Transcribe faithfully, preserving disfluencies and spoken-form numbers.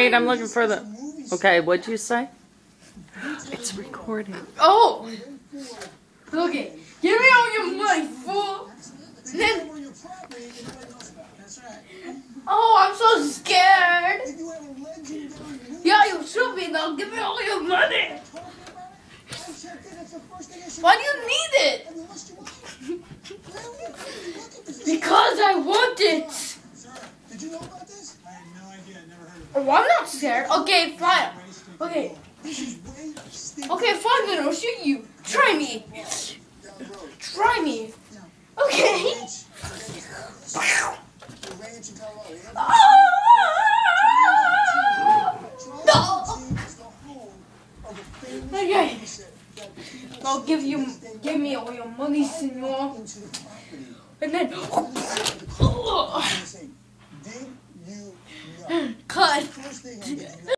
wait, I'm looking for the... Okay, what'd you say? It's recording. Oh! Okay, give me all your money, fool! Then... Oh, I'm so scared! Yeah, you should be though. Give me all your money! Why do you need it? Because I want it! Did you know about this? I had no idea. I never heard of it. Oh, I'm not scared. Okay, fine. Okay. Okay, fine, then I'll shoot you. Try me. Try me. Okay. Okay. I'll give you, give me all your money, senor. And then, cut.